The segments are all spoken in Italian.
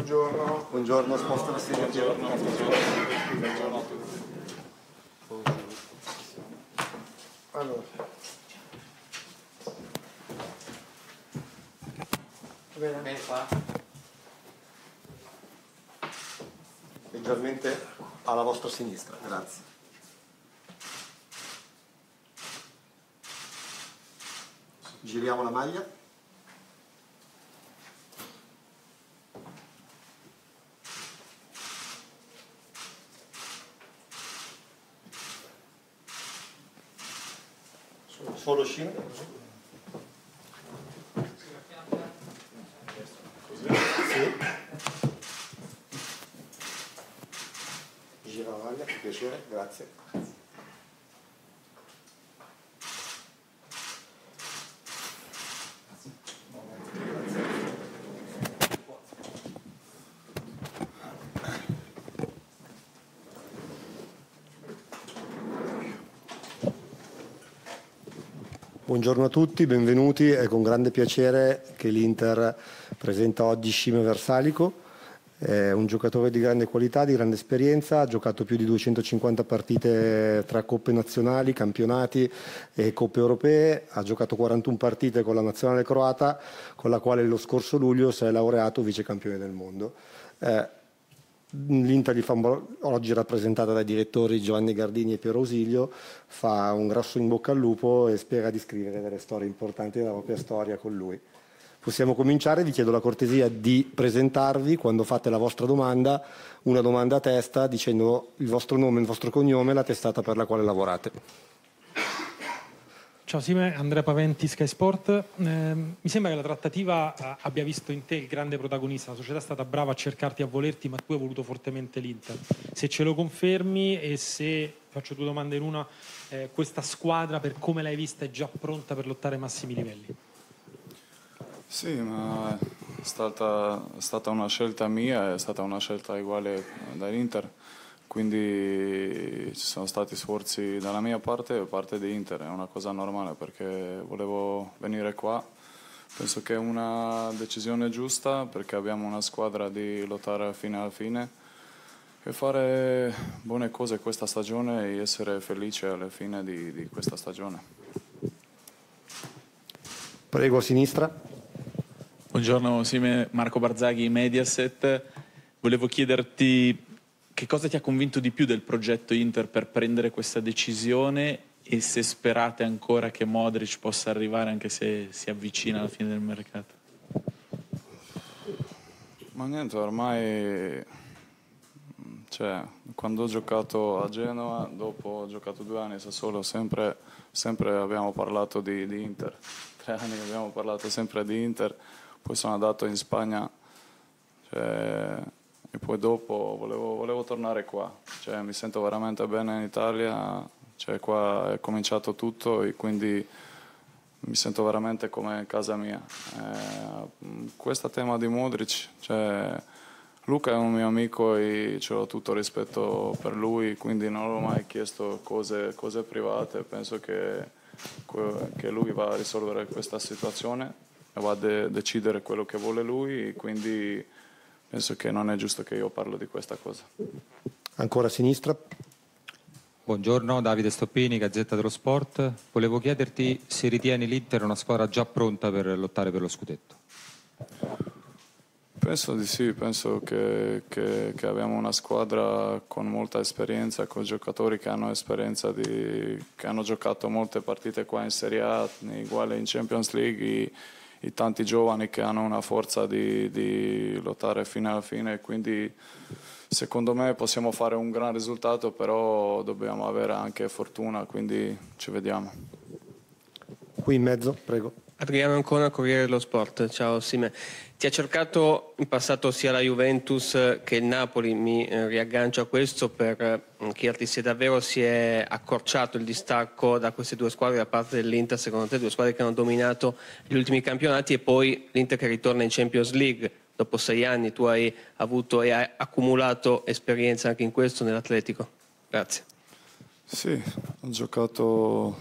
Buongiorno. Buongiorno, sposta la sedia. Buongiorno a tutti. Allora. Va bene? Bene qua. Leggermente alla vostra sinistra, grazie. Giriamo la maglia. Solo scimmia. Così? Sì. Gira la maglia, per piacere, grazie. Buongiorno a tutti, benvenuti. È con grande piacere che l'Inter presenta oggi Scime Versalico. È un giocatore di grande qualità, di grande esperienza, ha giocato più di 250 partite tra coppe nazionali, campionati e coppe europee, ha giocato 41 partite con la nazionale croata, con la quale lo scorso luglio si è laureato vicecampione del mondo. L'Inter oggi rappresentata dai direttori Giovanni Gardini e Piero Ausilio fa un grosso in bocca al lupo e spera di scrivere delle storie importanti della propria storia con lui. Possiamo cominciare, vi chiedo la cortesia di presentarvi quando fate la vostra domanda, una domanda a testa dicendo il vostro nome, il vostro cognome e la testata per la quale lavorate. Ciao Sime, Andrea Paventi, Sky Sport. Mi sembra che la trattativa abbia visto in te il grande protagonista. La società è stata brava a cercarti, a volerti, ma tu hai voluto fortemente l'Inter. Se ce lo confermi e se, faccio due domande in una, questa squadra per come l'hai vista è già pronta per lottare ai massimi livelli? Sì, ma è stata una scelta mia, è stata una scelta uguale dall'Inter. Quindi ci sono stati sforzi dalla mia parte e da parte di Inter, è una cosa normale perché volevo venire qua. Penso che è una decisione giusta perché abbiamo una squadra di lottare fino alla fine e fare buone cose questa stagione e essere felice alla fine di questa stagione. Prego, a sinistra. Buongiorno, Marco Barzaghi, Mediaset. Volevo chiederti che cosa ti ha convinto di più del progetto Inter per prendere questa decisione e se sperate ancora che Modric possa arrivare anche se si avvicina alla fine del mercato? Ma niente, ormai quando ho giocato a Genova, dopo ho giocato 2 anni a Sassuolo, sempre abbiamo parlato di Inter. 3 anni abbiamo parlato sempre di Inter, poi sono andato in Spagna. E poi dopo volevo tornare qua, mi sento veramente bene in Italia, qua è cominciato tutto e quindi mi sento veramente come casa mia. Questo tema di Modric, Luca è un mio amico e ho tutto rispetto per lui, quindi non ho mai chiesto cose private, penso che lui va a risolvere questa situazione e va a decidere quello che vuole lui, quindi penso che non è giusto che io parlo di questa cosa. Ancora a sinistra. Buongiorno, Davide Stoppini, Gazzetta dello Sport. Volevo chiederti se ritieni l'Inter una squadra già pronta per lottare per lo scudetto. Penso di sì, penso che abbiamo una squadra con molta esperienza, con giocatori che hanno esperienza, che hanno giocato molte partite qua in Serie A, uguale in Champions League, i tanti giovani che hanno una forza di lottare fino alla fine, quindi secondo me possiamo fare un gran risultato, però dobbiamo avere anche fortuna, quindi ci vediamo. Qui in mezzo, prego. Adriano Ancona, Corriere dello Sport. Ciao Sime. Ti ha cercato in passato sia la Juventus che il Napoli, mi riaggancio a questo per chiederti se davvero si è accorciato il distacco da queste due squadre da parte dell'Inter, secondo te, due squadre che hanno dominato gli ultimi campionati e poi l'Inter che ritorna in Champions League dopo 6 anni, tu hai avuto e hai accumulato esperienza anche in questo nell'Atletico. Grazie. Sì, ho giocato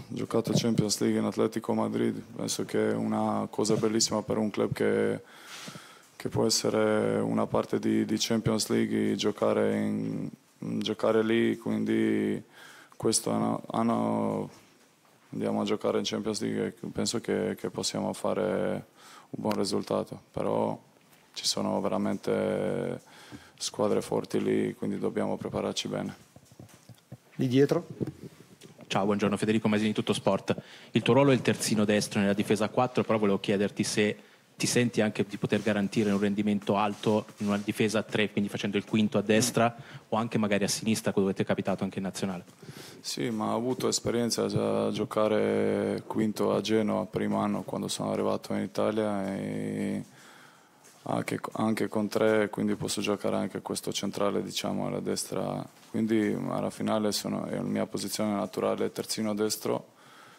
Champions League in Atletico Madrid, penso che è una cosa bellissima per un club che che può essere una parte di Champions League, giocare lì, quindi questo anno andiamo a giocare in Champions League e penso che possiamo fare un buon risultato, però ci sono veramente squadre forti lì, quindi dobbiamo prepararci bene. Di dietro? Ciao, buongiorno, Federico Masini, Tutto Sport. Il tuo ruolo è il terzino destro nella difesa a 4, però volevo chiederti se ti senti anche di poter garantire un rendimento alto in una difesa a 3, quindi facendo il quinto a destra o anche magari a sinistra, dove ti è capitato anche in nazionale. Sì, ma ho avuto esperienza già a giocare quinto a Genoa primo anno quando sono arrivato in Italia e anche con 3, quindi posso giocare anche questo centrale, diciamo, alla destra, quindi alla finale è la mia posizione naturale terzino destro.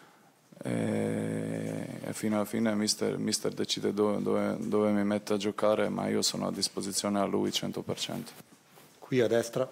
E fino alla fine mister decide dove mi mette a giocare, ma io sono a disposizione a lui 100%. Qui a destra.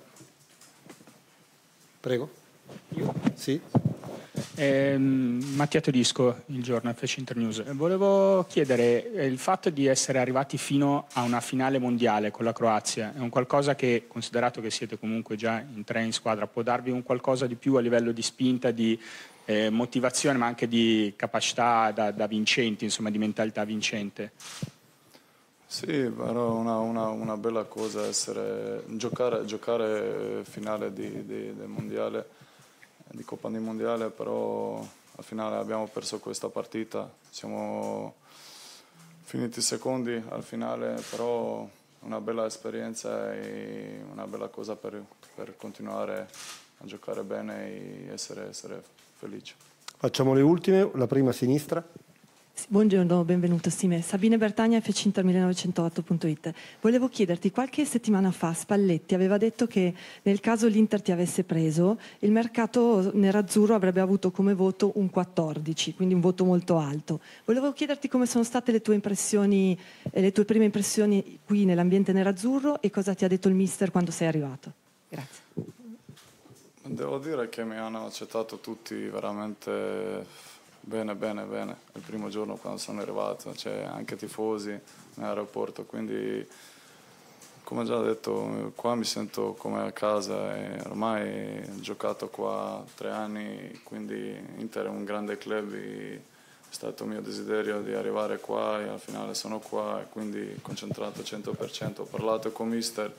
Prego. Io? Sì. Mattia Tedisco, Il Giorno, FC Internews. Volevo chiedere, il fatto di essere arrivati fino a una finale mondiale con la Croazia è un qualcosa che, considerato che siete comunque già in 3 in squadra, può darvi un qualcosa di più a livello di spinta, di motivazione, ma anche di capacità da vincenti, insomma, di mentalità vincente? Sì, però una bella cosa essere giocare finale del mondiale, di Coppa di Mondiale, però al finale abbiamo perso questa partita, siamo finiti secondi al finale, però una bella esperienza e una bella cosa per continuare a giocare bene e essere felici. Facciamo le ultime, la prima a sinistra. Buongiorno, benvenuto Sime. Sabine Bertagna, FCinter1908.it. Volevo chiederti, qualche settimana fa Spalletti aveva detto che nel caso l'Inter ti avesse preso, il mercato nerazzurro avrebbe avuto come voto un 14, quindi un voto molto alto. Volevo chiederti come sono state le tue impressioni, le tue prime impressioni qui nell'ambiente nerazzurro e cosa ti ha detto il mister quando sei arrivato. Grazie. Devo dire che mi hanno accettato tutti veramente bene. Il primo giorno quando sono arrivato, c'è anche tifosi nell'aeroporto, quindi come già detto qua mi sento come a casa e ormai ho giocato qua 3 anni, quindi Inter è un grande club e è stato mio desiderio di arrivare qua e al finale sono qua e quindi concentrato 100%. Ho parlato con mister,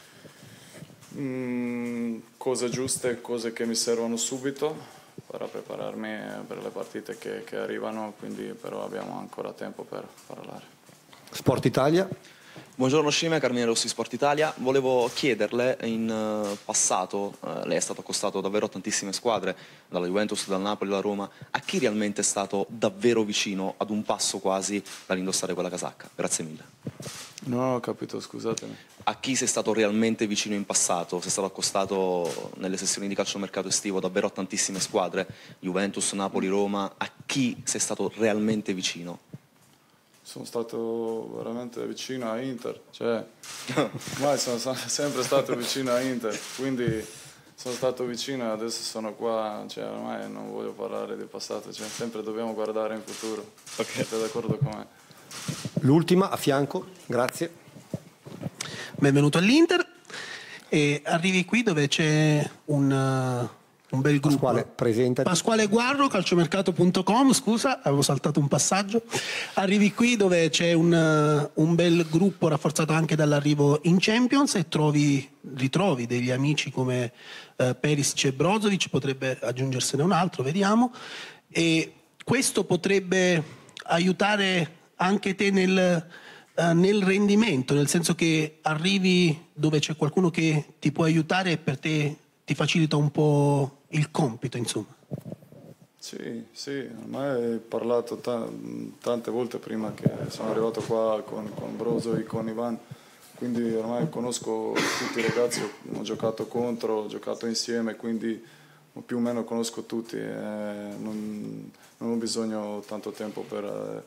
cose giuste, cose che mi servono subito per prepararmi per le partite che arrivano, quindi però abbiamo ancora tempo per parlare. Sport Italia. Buongiorno Scime, Carmine Rossi, Sport Italia. Volevo chiederle, in passato lei è stato accostato davvero a tantissime squadre, dalla Juventus, dal Napoli, dalla Roma. A chi realmente è stato davvero vicino, ad un passo quasi dall'indossare quella casacca? Grazie mille. Non ho capito, scusatemi. A chi sei stato realmente vicino in passato? Sei stato accostato nelle sessioni di calciomercato estivo davvero a tantissime squadre, Juventus, Napoli, Roma. A chi sei stato realmente vicino? Sono stato veramente vicino a Inter, ormai sono sempre stato vicino a Inter, quindi sono stato vicino e adesso sono qua, ormai non voglio parlare del passato, sempre dobbiamo guardare in futuro. Okay. Siete d'accordo con me? L'ultima a fianco, grazie. Benvenuto all'Inter e arrivi qui dove c'è un bel gruppo. Pasquale, presentati. Pasquale Guarro, calciomercato.com, scusa, avevo saltato un passaggio. Arrivi qui dove c'è un bel gruppo rafforzato anche dall'arrivo in Champions e ritrovi degli amici come Perisic e Brozovic, potrebbe aggiungersene un altro, vediamo. E questo potrebbe aiutare anche te nel rendimento, nel senso che arrivi dove c'è qualcuno che ti può aiutare e per te ti facilita un po' il compito, insomma. Sì, ormai ho parlato tante volte prima che sono arrivato qua con Brozovic, con Ivan, quindi ormai conosco tutti i ragazzi, ho giocato contro, ho giocato insieme, quindi più o meno conosco tutti, non ho bisogno tanto tempo per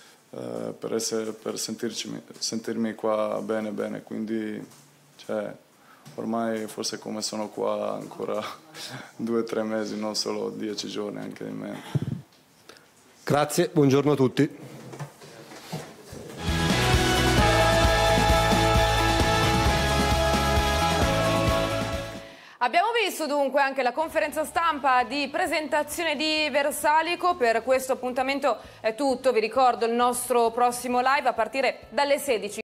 sentirmi qua bene, quindi ormai forse come sono qua ancora 2 o 3 mesi, non solo 10 giorni, anche di meno. Grazie, buongiorno a tutti. Abbiamo visto dunque anche la conferenza stampa di presentazione di Versalico. Per questo appuntamento è tutto. Vi ricordo il nostro prossimo live a partire dalle 16.